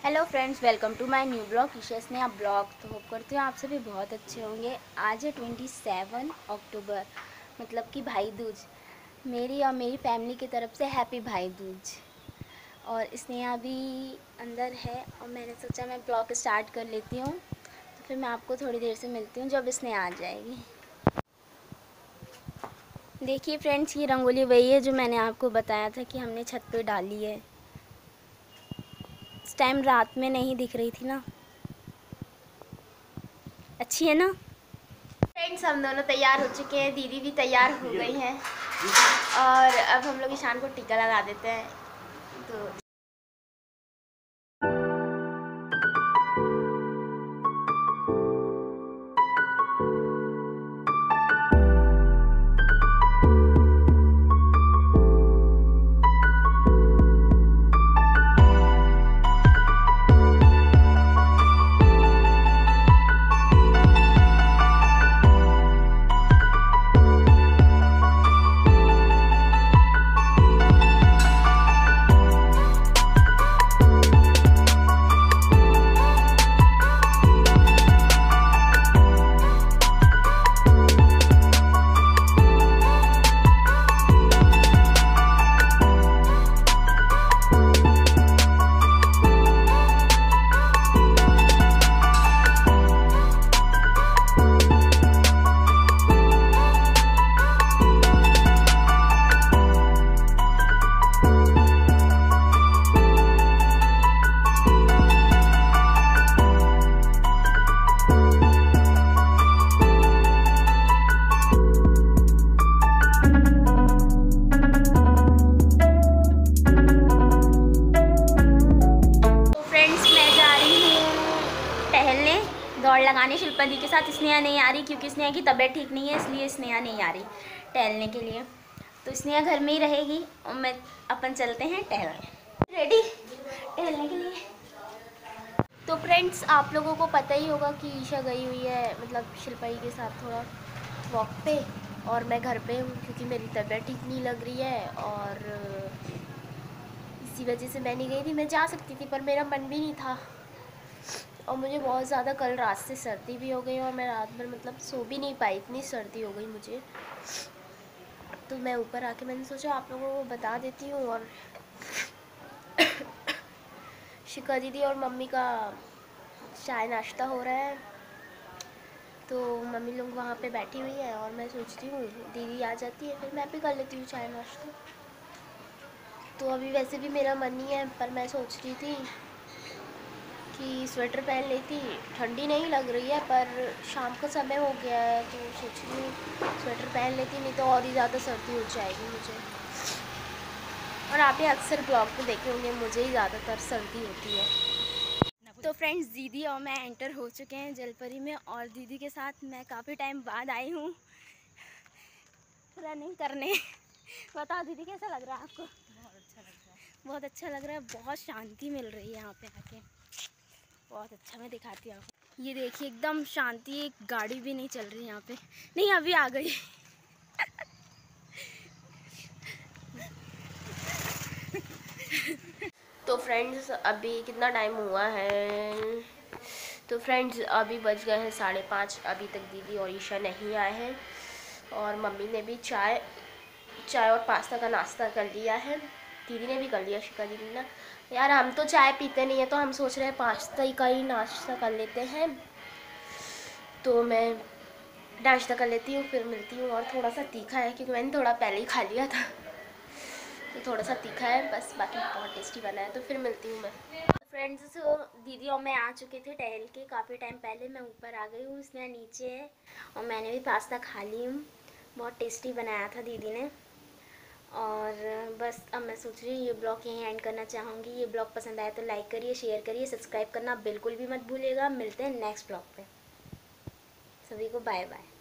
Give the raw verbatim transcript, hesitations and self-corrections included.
Hello friends, welcome to my new blog विशेष नया ब्लॉग। तो होप करती हूँ आप सभी बहुत अच्छे होंगे। आज है सत्ताईस अक्टूबर, मतलब कि भाई दूज। मेरी और मेरी फैमिली की तरफ से हैप्पी भाई दूज। और स्नेहा भी अंदर है और मैंने सोचा मैं ब्लॉग स्टार्ट कर लेती हूँ, तो फिर मैं आपको थोड़ी देर से मिलती हूँ जब स्नेहा आ जाएगी। देखिए फ्रेंड्स, ये रंगोली वही है जो मैंने आपको बताया था कि हमने छत पर डाली है। इस टाइम रात में नहीं दिख रही थी ना। अच्छी है ना फ्रेंड्स। हम दोनों तैयार हो चुके हैं, दीदी भी तैयार हो गई हैं और अब हम लोग ईशान को टीका लगा देते हैं। तो दौड़ लगाने शिल्पा दी के साथ। स्नेहा नहीं आ रही क्योंकि स्नेहा की तबीयत ठीक नहीं है, इसलिए स्नेहा नहीं आ रही टहलने के लिए। तो स्नेहा घर में ही रहेगी और मैं अपन चलते हैं टहलने। रेडी टहलने के लिए। तो फ्रेंड्स, आप लोगों को पता ही होगा कि ईशा गई हुई है, मतलब शिल्पा के साथ थोड़ा वॉक पे, और मैं घर पे हूँ क्योंकि मेरी तबीयत ठीक नहीं लग रही है और इसी वजह से मैं नहीं गई थी। मैं जा सकती थी पर मेरा मन भी नहीं था और मुझे बहुत ज़्यादा कल रात से सर्दी भी हो गई और मैं रात भर मतलब सो भी नहीं पाई, इतनी सर्दी हो गई मुझे। तो मैं ऊपर आके मैंने सोचा आप लोगों को बता देती हूँ। और शिका दीदी और मम्मी का चाय नाश्ता हो रहा है, तो मम्मी लोग वहाँ पे बैठी हुई है और मैं सोचती हूँ दीदी आ जाती है फिर मैं भी कर लेती हूँ चाय नाश्ता। तो अभी वैसे भी मेरा मन नहीं है, पर मैं सोच रही थी कि स्वेटर पहन लेती, ठंडी नहीं लग रही है पर शाम का समय हो गया है तो सोच रही हूँ स्वेटर पहन लेती, नहीं तो और ही ज़्यादा सर्दी हो जाएगी मुझे। और आप ये अक्सर ब्लॉग पे देखे होंगे, मुझे ही ज़्यादातर सर्दी होती है। तो फ्रेंड्स, दीदी और मैं एंटर हो चुके हैं जलपरी में और दीदी के साथ मैं काफ़ी टाइम बाद आई हूँ रनिंग करने। बताओ दीदी, कैसा लग रहा है आपको? बहुत अच्छा लग रहा है। बहुत अच्छा लग रहा है, बहुत शांति मिल रही है यहाँ पे आके, बहुत अच्छा। मैं दिखाती हूँ आपको, ये देखिए एकदम शांति, एक गाड़ी भी नहीं चल रही यहाँ पे। नहीं, अभी आ गई। तो फ्रेंड्स, अभी कितना टाइम हुआ है? तो फ्रेंड्स, अभी बज गए हैं साढ़े पाँच। अभी तक दीदी और ईशा नहीं आए हैं और मम्मी ने भी चाय चाय और पास्ता का नाश्ता कर लिया है। दीदी ने भी कर लिया, शिका दीदी ने। यार, हम तो चाय पीते नहीं है तो हम सोच रहे हैं पास्ता का ही नाश्ता कर लेते हैं। तो मैं नाश्ता कर लेती हूँ फिर मिलती हूँ। और थोड़ा सा तीखा है क्योंकि मैंने थोड़ा पहले ही खा लिया था, तो थोड़ा सा तीखा है बस, बाकी बहुत टेस्टी बना है। तो फिर मिलती हूँ मैं। फ्रेंड्स, दीदी और मैं आ चुके थे टहल के काफ़ी टाइम पहले। मैं ऊपर आ गई हूँ, उसने नीचे है और मैंने भी पास्ता खा ली हूँ। बहुत टेस्टी बनाया था दीदी ने। और बस अब मैं सोच रही हूँ ये ब्लॉग यहीं एंड करना चाहूँगी। ये ब्लॉग पसंद आया तो लाइक करिए, शेयर करिए, सब्सक्राइब करना बिल्कुल भी मत भूलिएगा। मिलते हैं नेक्स्ट ब्लॉग पे। सभी को बाय बाय।